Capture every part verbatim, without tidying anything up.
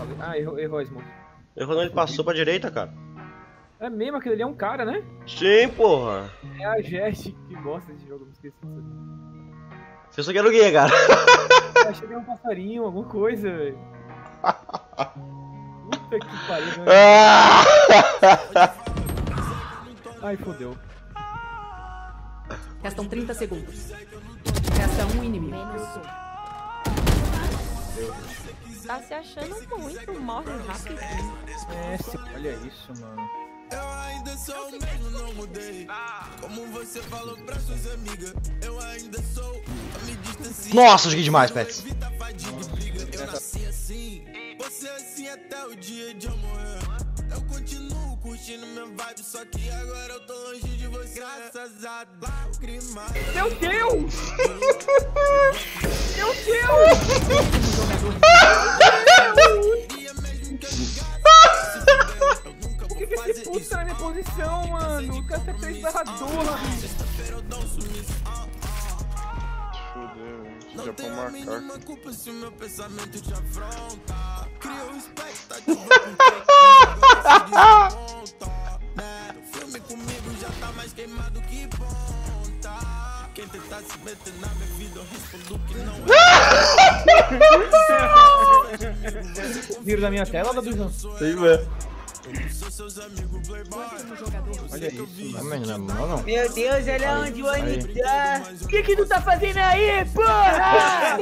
Ah, errou, errou a smoke. Errou não, ele passou pra direita, cara. É mesmo, aquele ali é um cara, né? Sim, porra. É a Jet que gosta desse jogo, eu me esqueci disso. Você só quer o quê, cara? Eu achei que era um passarinho, alguma coisa, velho. Puta que pariu, velho. Ai, fodeu. Restam trinta segundos. Resta um inimigo. Tá se achando muito, morre rapidinho. É, sim. Olha isso, mano. Eu ainda sou o mesmo, não mudei. Como você falou pra suas amigas, eu ainda sou. Eu me distancio. Nossa, joguei demais, Pets. Eu nasci assim, você assim até o dia de eu morrer. Eu continuo curtindo meu vibe, só que agora eu tô longe de você. Graças a lágrimas. Meu Deus! Meu Deus! Por que, que esse puto tá na minha posição, mano? O cara tá três barra dois. Não tenho a mínima culpa se o meu pensamento te afronta. Criou expectativa com quem desmonta. O filme comigo já tá mais queimado que ponta. Quem tentar se meter na minha vida eu respondo que não é. Viro da minha tela ou da do João? Sim, velho. Olha isso, Não, não, não, não. Meu Deus, olha onde o Ani tá. O que que tu tá fazendo aí, porra?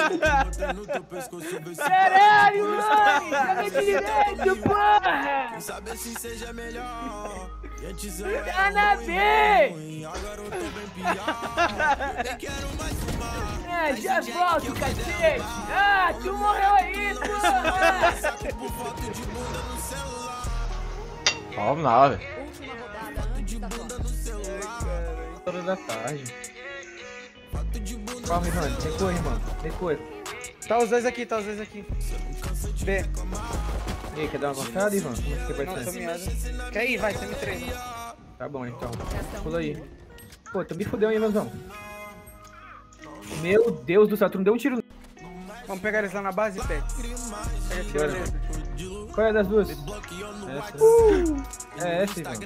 Caralho, Ani, joga direito, porra. Sabe assim seja melhor. Tá na B. Agora eu tô bem pior. Nem quero mais fumar. É, já volto, cacete. Ah, tu morreu aí, porra. Saco por foto de bunda no celular. Vamos lá, velho. Última rodada antes da volta. Toda da tarde. Calma, irmão. Recuo, irmão. Recuo. Tá os dois aqui, tá os dois aqui. B. E aí, quer dar uma avançada, Ivan? Como é que você vai Não, tô ser? miado. Quer ir? Vai, tem três. Tá bom, então. Pula aí. Pô, tu me fudeu, hein, Ivanzão. Meu Deus do céu, tu não deu um tiro. Vamos pegar eles lá na base, Pet. Pega a tira dele. Qual é das duas? Essa. Uh, é essa, Ivan.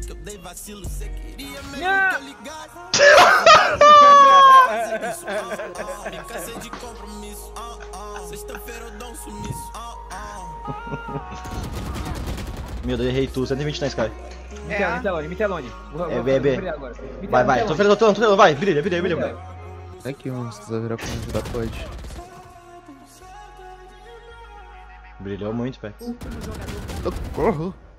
Meu Deus, errei tudo. cento e vinte na Sky. Me É, telone, me telone. É B, é B. Vai, vai. Tô fazendo, tô fazendo, tô fazendo. Vai, brilha, brilha, brilha, brilha. Aqui, vamos precisar virar pra me ajudar, pode. Brilhou muito, Pets. Socorro!